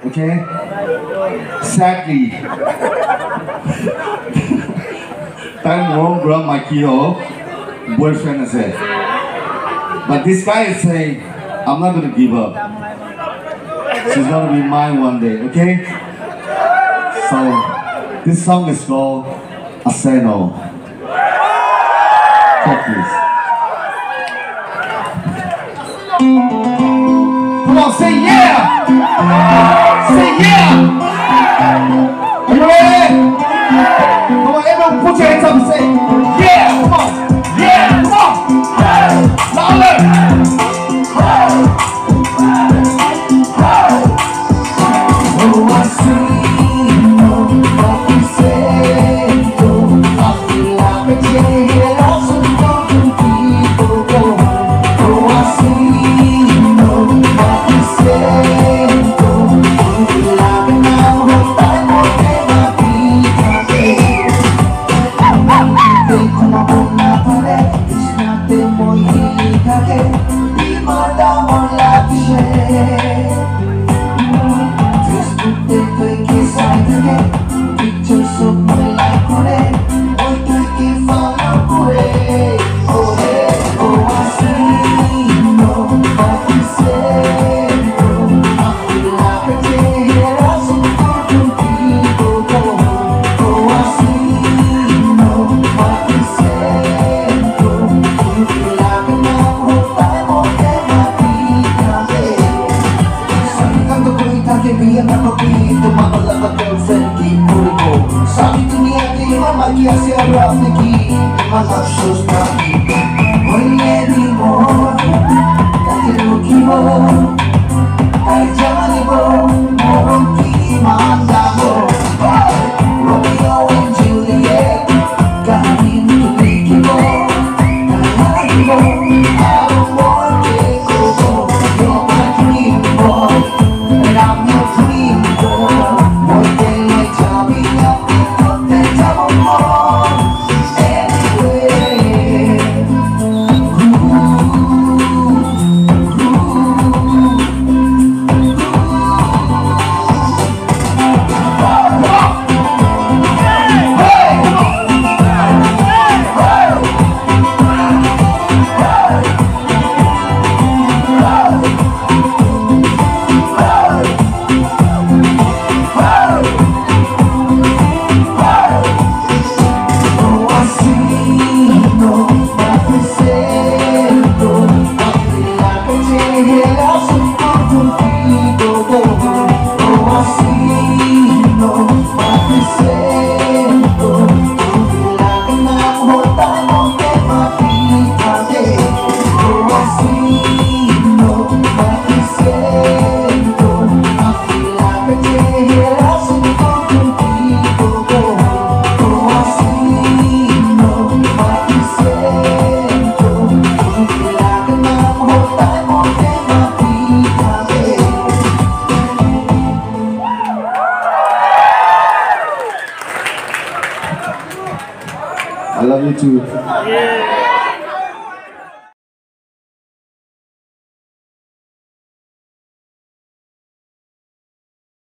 okay? Sadly, time won't grab my kilo, boyfriend is it. But this guy is saying, I'm not gonna give up. She's gonna be mine one day, okay? So, this song is called Aseno. Check this. Come on, say yeah! Say yeah! Are you ready? Come on, everyone put your hands up and say yeah! Come on! Yeah! Come on! Louder! Oh, I see what you say. I feel like a jail. Also, talking people go. Oh, I see what you say. I feel like an hour. I know that my feet are dead. Come on, it's not the more you can. Be my dog on la vie. Pictures of my life on it. Oh, take it from your way. Oh, yeah, oh, I see. What you say. I feel like a jail. I see good people go. Oh, I see. What you say. You feel like an hour. I won't get my feet down there. Sabi tanto ko itakibiyan ako dito. Makalaka girlfriend. Sabi dunia di mamaki así habla de aquí, malas sus mami. Hoy le digo, que lo quiero, que ya le voy, no que mandamos. Romeo and Juliet, camino de equipo, I don't want to go. You're my dream boy, and I'm your dream girl. One day I tell me I love you too. Yeah.